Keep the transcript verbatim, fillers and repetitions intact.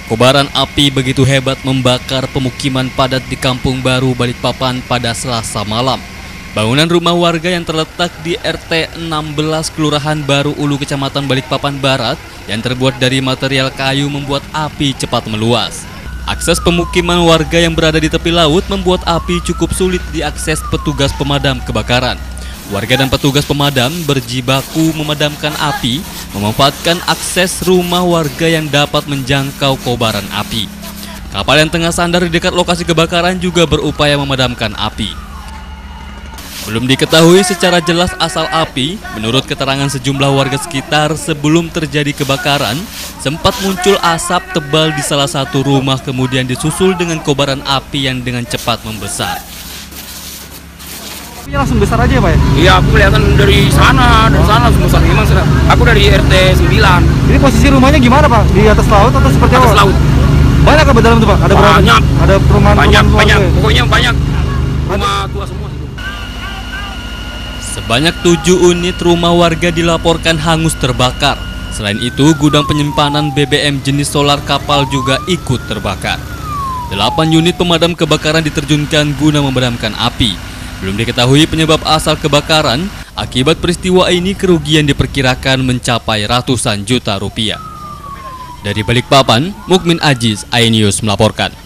Kobaran api begitu hebat membakar pemukiman padat di Kampung Baru, Balikpapan pada Selasa malam. Bangunan rumah warga yang terletak di R T enam belas Kelurahan Baru Ulu, Kecamatan Balikpapan Barat yang terbuat dari material kayu membuat api cepat meluas. Akses pemukiman warga yang berada di tepi laut membuat api cukup sulit diakses petugas pemadam kebakaran. Warga dan petugas pemadam berjibaku memadamkan api, memanfaatkan akses rumah warga yang dapat menjangkau kobaran api. Kapal yang tengah sandar di dekat lokasi kebakaran juga berupaya memadamkan api. Belum diketahui secara jelas asal api. Menurut keterangan sejumlah warga sekitar, sebelum terjadi kebakaran, sempat muncul asap tebal di salah satu rumah, kemudian disusul dengan kobaran api yang dengan cepat membesar. Apinya langsung besar aja ya, Pak ya? Iya, aku kelihatan dari sana, dari sana langsung besar memang. Aku dari R T sembilan. Ini posisi rumahnya gimana, Pak? Di atas laut atau seperti apa? Atas laut. Banyak apa dalam itu, Pak? Ada berapa? Banyak. Ada perumahan Banyak, perumahan banyak. ya? Pokoknya banyak. Rumah tua semua. Sebanyak tujuh unit rumah warga dilaporkan hangus terbakar. Selain itu, gudang penyimpanan B B M jenis solar kapal juga ikut terbakar. Delapan unit pemadam kebakaran diterjunkan guna memadamkan api. Belum diketahui penyebab asal kebakaran. Akibat peristiwa ini kerugian diperkirakan mencapai ratusan juta rupiah. Dari Balikpapan, Mukmin Aziz, iNews melaporkan.